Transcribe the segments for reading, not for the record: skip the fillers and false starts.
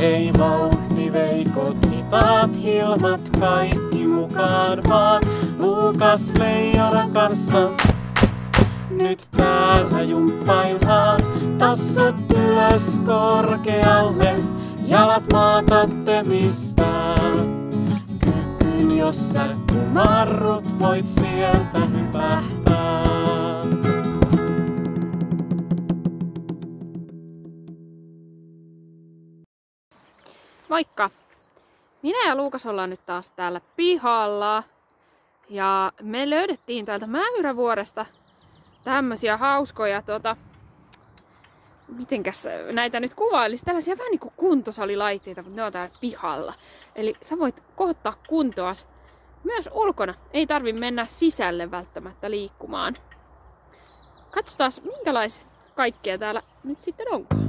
Hei vauhtiveikot, hitaat hilmat, kaikki mukaan vaan. Luukas leijonan kanssa. Nyt täällä jumppaillaan, tassut ylös korkealle, jalat maata tömistää. Kyykkyyn jos sä kumarrut, voit sieltä hypähtää. Moikka! Minä ja Luukas ollaan nyt taas täällä pihalla. Ja me löydettiin täältä Mäyrävuoresta tämmösiä hauskoja mitenkäs näitä nyt kuvailisi, tällaisia vähän niinku kuntosalilaitteita, mutta ne on täällä pihalla. Eli sä voit kohottaa kuntoas myös ulkona. Ei tarvi mennä sisälle välttämättä liikkumaan. Katsotaan minkälaiset kaikkea täällä nyt sitten onkaan.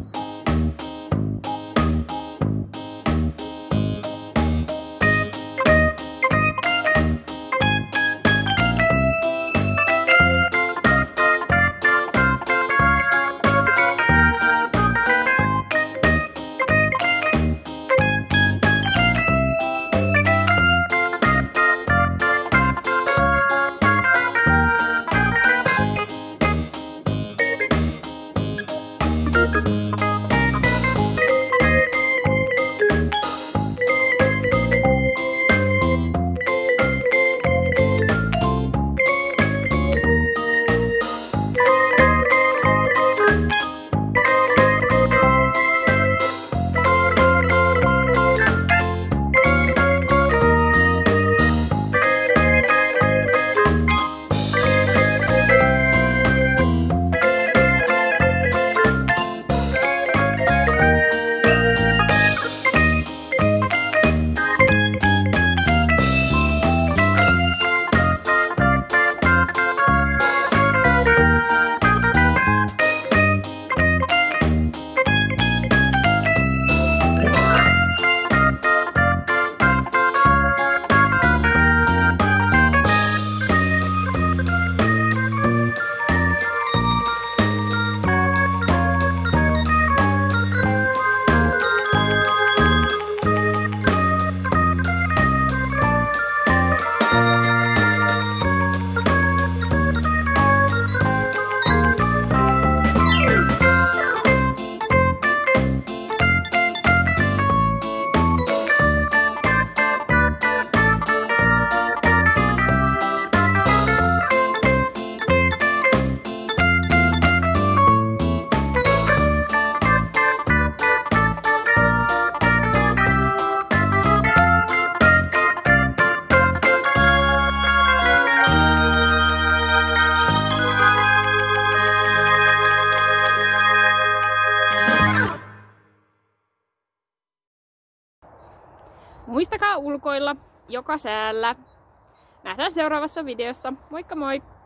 Muistakaa ulkoilla joka säällä. Nähdään seuraavassa videossa. Moikka moi!